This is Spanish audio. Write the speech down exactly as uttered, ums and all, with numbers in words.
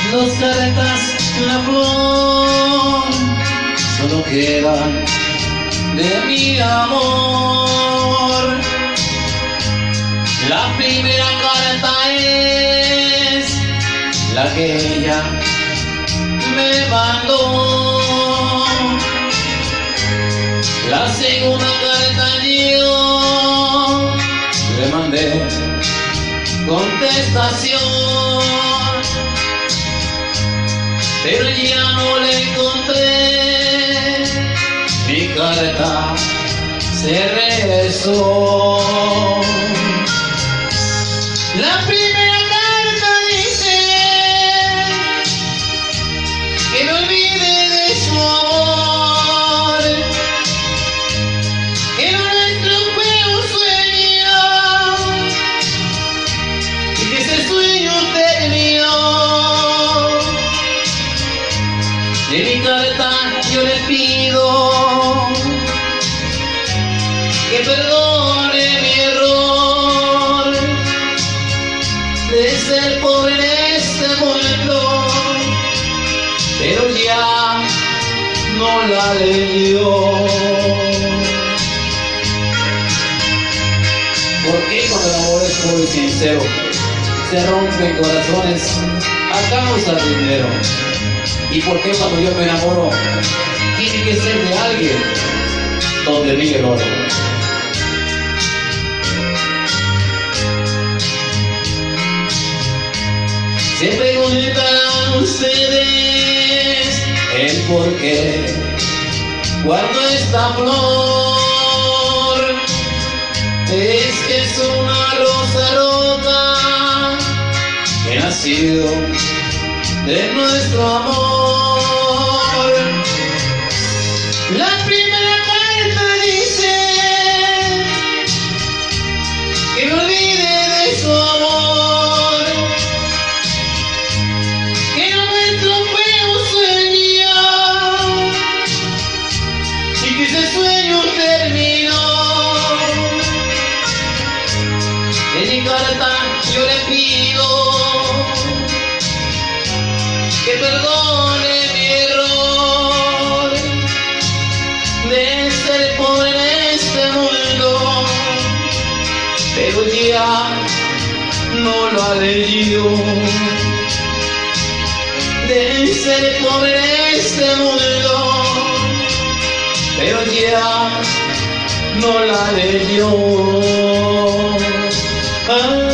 Dos cartas y una flor solo quedan de mi amor. La primera carta es la que ella me mandó. La segunda carta yo le mandé contestación, pero ya no le encontré. Mi carta se regresó. La primera carta dice que me olvide de su amor, que lo nuestro fue un sueño y que ese sueño terminó. De mi carta yo le pido que perdone mi error de ser pobre en este mundo, pero ya no la leyó. ¿Por qué cuando el amor es puro y sincero se rompen corazones a causa del dinero? ¿Y por qué cuando yo me enamoro tiene que ser de alguien donde brille el oro? Se preguntarán ustedes el por qué cuando esta flor es que es una rosa rota que ha nacido de nuestro amor. La primera carta dice que me olvide de su amor, que lo nuestro fue un sueño y que ese sueño terminó. En mi carta yo le pido que perdone mi error de ser pobre en este mundo, pero ya no lo ha leído. De ser pobre en este mundo, pero ya no la leyó. Ah.